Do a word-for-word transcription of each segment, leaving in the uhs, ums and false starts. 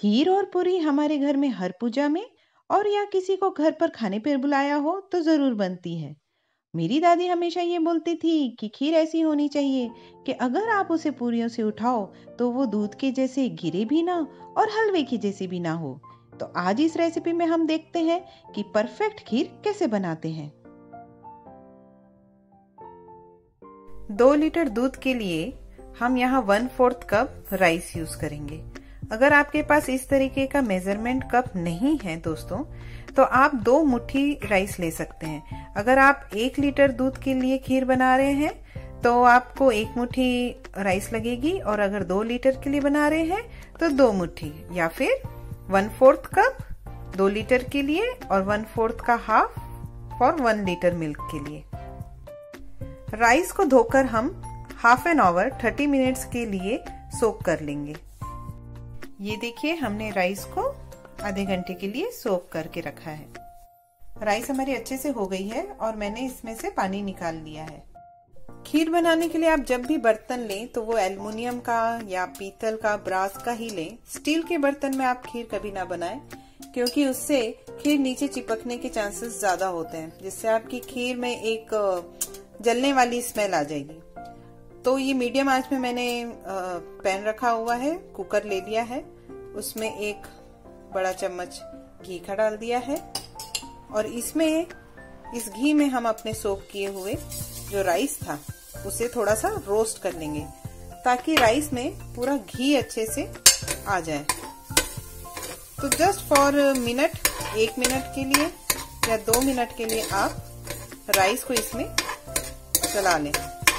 खीर और पूरी हमारे घर में हर पूजा में और या किसी को घर पर खाने पर बुलाया हो तो ज़रूर बनती है। मेरी दादी हमेशा ये बोलती थी कि खीर ऐसी होनी चाहिए कि अगर आप उसे पूरियों से उठाओ तो वो दूध के जैसे गिरे भी ना और हलवे की जैसी भी ना हो। तो आज इस रेसिपी में हम देखते हैं कि परफेक्ट खीर कैसे बनाते हैं। दो लीटर दूध के लिए हम यहाँ one fourth cup rice use करेंगे। अगर आपके पास इस तरीके का मेजरमेंट कप नहीं है दोस्तों, तो आप दो मुट्ठी राइस ले सकते हैं। अगर आप एक लीटर दूध के लिए खीर बना रहे हैं तो आपको एक मुट्ठी राइस लगेगी, और अगर दो लीटर के लिए बना रहे हैं तो दो मुट्ठी, या फिर वन फोर्थ कप दो लीटर के लिए और वन फोर्थ का half for one litre milk के लिए। राइस को धोकर हम half an hour thirty minutes के लिए सोक कर लेंगे। ये देखिए, हमने राइस को आधे घंटे के लिए सोक करके रखा है। राइस हमारी अच्छे से हो गई है और मैंने इसमें से पानी निकाल लिया है। खीर बनाने के लिए आप जब भी बर्तन लें तो वो एल्युमिनियम का या पीतल का, ब्रास का ही लें। स्टील के बर्तन में आप खीर कभी ना बनाएं, क्योंकि उससे खीर नीचे चिपकने के चांसेस ज्यादा होते हैं, जिससे आपकी खीर में एक जलने वाली स्मेल आ जाएगी। तो ये मीडियम आंच में मैंने पैन रखा हुआ है, कुकर ले लिया है, उसमें एक बड़ा चम्मच घी का डाल दिया है, और इसमें इस घी में हम अपने सोक किए हुए जो राइस था उसे थोड़ा सा रोस्ट कर लेंगे, ताकि राइस में पूरा घी अच्छे से आ जाए। तो जस्ट फॉर मिनट, एक मिनट के लिए या दो मिनट के लिए आप राइस को इसमें चला लें।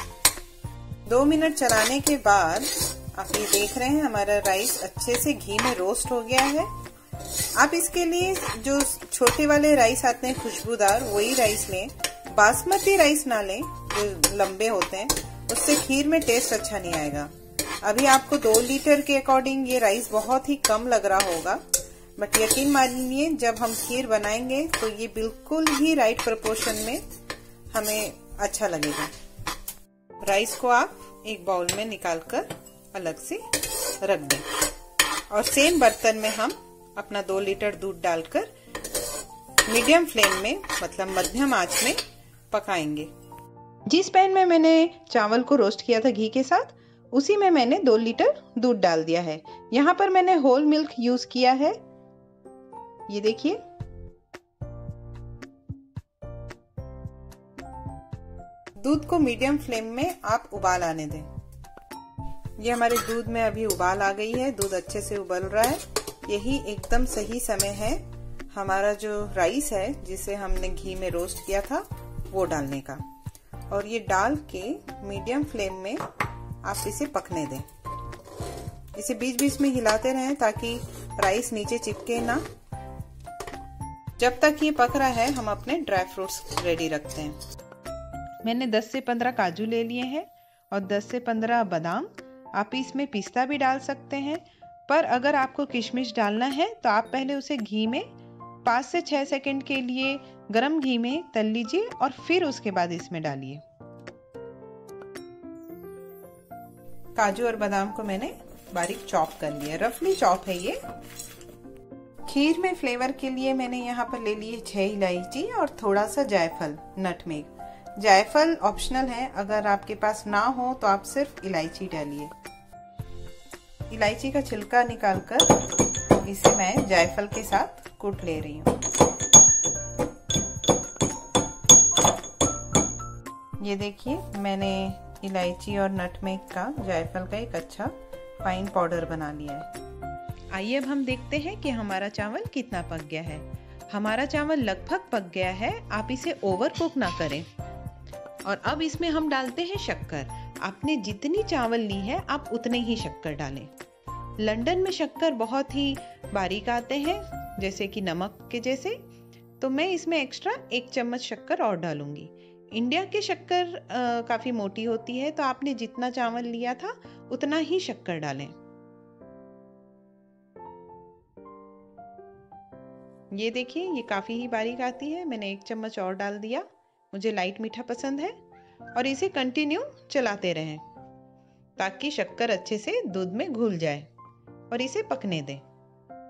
दो मिनट चलाने के बाद आप ये देख रहे हैं हमारा राइस अच्छे से घी में रोस्ट हो गया है। आप इसके लिए जो छोटे वाले राइस आते हैं खुशबूदार, वही राइस लें। बासमती राइस ना लें जो लंबे होते हैं, उससे खीर में टेस्ट अच्छा नहीं आएगा। अभी आपको दो लीटर के अकॉर्डिंग ये राइस बहुत ही कम लग रहा होगा, बट यकीन मानिए जब हम खीर बनाएंगे तो ये बिल्कुल ही राइट प्रोपोर्शन में हमें अच्छा लगेगा। राइस को आप एक बाउल में निकालकर अलग से रख दें, और सेम बर्तन में हम अपना दो लीटर दूध डालकर मीडियम फ्लेम में, मतलब मध्यम आंच में पकाएंगे। जिस पैन में मैंने चावल को रोस्ट किया था घी के साथ, उसी में मैंने दो लीटर दूध डाल दिया है। यहाँ पर मैंने होल मिल्क यूज किया है। ये देखिए, दूध को मीडियम फ्लेम में आप उबाल आने दें। ये हमारे दूध में अभी उबाल आ गई है, दूध अच्छे से उबल रहा है। यही एकदम सही समय है हमारा जो राइस है जिसे हमने घी में रोस्ट किया था वो डालने का, और ये डाल के मीडियम फ्लेम में आप इसे पकने दें। इसे बीच बीच में हिलाते रहें ताकि राइस नीचे चिपके ना। जब तक ये पक रहा है हम अपने ड्राई फ्रूट्स रेडी रखते हैं। मैंने दस से पंद्रह काजू ले लिए हैं और दस से पंद्रह बादाम। आप इसमें पिस्ता भी डाल सकते हैं, पर अगर आपको किशमिश डालना है तो आप पहले उसे घी में पाँच से छह सेकंड के लिए गरम घी में तल लीजिए और फिर उसके बाद इसमें डालिए। काजू और बादाम को मैंने बारीक चॉप कर लिया, रफली चॉप है ये। खीर में फ्लेवर के लिए मैंने यहाँ पर ले लिए छह इलायची और थोड़ा सा जायफल, नटमेग। जायफल ऑप्शनल है, अगर आपके पास ना हो तो आप सिर्फ इलायची डालिए। इलायची का छिलका निकालकर इसे मैं जायफल के साथ कूट ले रही हूँ। ये देखिए, मैंने इलायची और नटमेग का, जायफल का एक अच्छा फाइन पाउडर बना लिया है। आइए अब हम देखते हैं कि हमारा चावल कितना पक गया है। हमारा चावल लगभग पक गया है, आप इसे ओवर कुक ना करें। और अब इसमें हम डालते हैं शक्कर। आपने जितनी चावल ली है आप उतने ही शक्कर डालें। लंदन में शक्कर बहुत ही बारीक आते हैं, जैसे कि नमक के जैसे, तो मैं इसमें एक्स्ट्रा एक चम्मच शक्कर और डालूंगी। इंडिया की शक्कर काफी मोटी होती है, तो आपने जितना चावल लिया था उतना ही शक्कर डालें। ये देखिए, ये काफी ही बारीक आती है, मैंने एक चम्मच और डाल दिया। मुझे लाइट मीठा पसंद है। और इसे कंटिन्यू चलाते रहें ताकि शक्कर अच्छे से दूध में घुल जाए, और इसे पकने दें।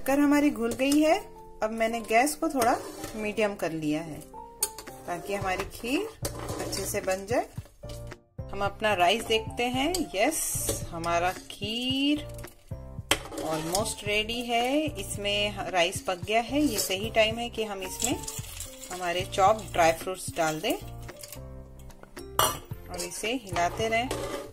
शक्कर हमारी घुल गई है। अब मैंने गैस को थोड़ा मीडियम कर लिया है ताकि हमारी खीर अच्छे से बन जाए। हम अपना राइस देखते हैं। यस, हमारा खीर ऑलमोस्ट रेडी है। इसमें राइस पक गया है। ये सही टाइम है कि हम इसमें हमारे चॉप ड्राई फ्रूट्स डाल दें और इसे हिलाते रहें।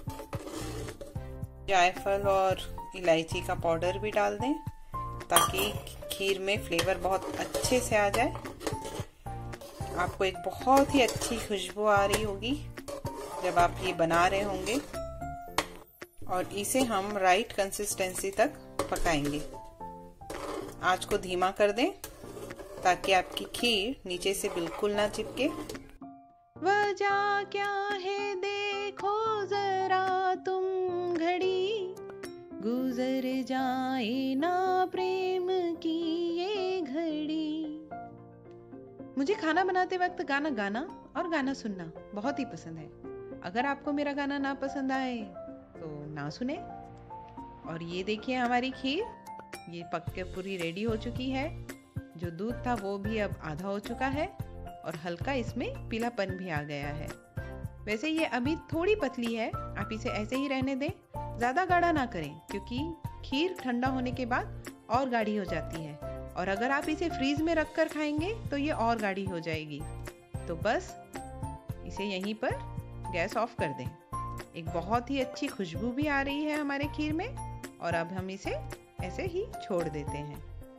जायफल और इलायची का पाउडर भी डाल दें ताकि खीर में फ्लेवर बहुत अच्छे से आ जाए। आपको एक बहुत ही अच्छी खुशबू आ रही होगी जब आप ये बना रहे होंगे। और इसे हम राइट कंसिस्टेंसी तक पकाएंगे। आंच को धीमा कर दें ताकि आपकी खीर नीचे से बिल्कुल ना चिपके। वजह क्या है देखो जरा तुम घड़ी, गुजर जाए ना प्रेम की ये घड़ी। मुझे खाना बनाते वक्त गाना गाना और गाना सुनना बहुत ही पसंद है। अगर आपको मेरा गाना ना पसंद आए तो ना सुने। और ये देखिए हमारी खीर, ये पक के पूरी रेडी हो चुकी है। जो दूध था वो भी अब आधा हो चुका है और हल्का इसमें पीलापन भी आ गया है। वैसे ये अभी थोड़ी पतली है, आप इसे ऐसे ही रहने दें, ज़्यादा गाढ़ा ना करें क्योंकि खीर ठंडा होने के बाद और गाढ़ी हो जाती है। और अगर आप इसे फ्रीज में रख कर खाएंगे तो ये और गाढ़ी हो जाएगी। तो बस इसे यहीं पर गैस ऑफ कर दें। एक बहुत ही अच्छी खुशबू भी आ रही है हमारे खीर में और अब हम इसे ऐसे ही छोड़ देते हैं।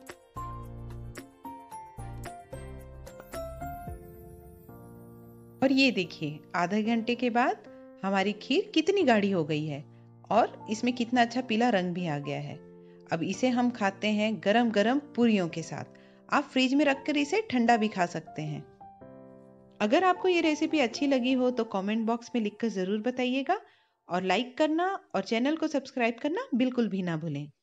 और ये देखिए आधे घंटे के बाद हमारी खीर कितनी गाढ़ी हो गई है और इसमें कितना अच्छा पीला रंग भी आ गया है। अब इसे हम खाते हैं गरम गरम पूरियों के साथ। आप फ्रिज में रखकर इसे ठंडा भी खा सकते हैं। अगर आपको ये रेसिपी अच्छी लगी हो तो कमेंट बॉक्स में लिखकर ज़रूर बताइएगा और लाइक करना और चैनल को सब्सक्राइब करना बिल्कुल भी ना भूलें।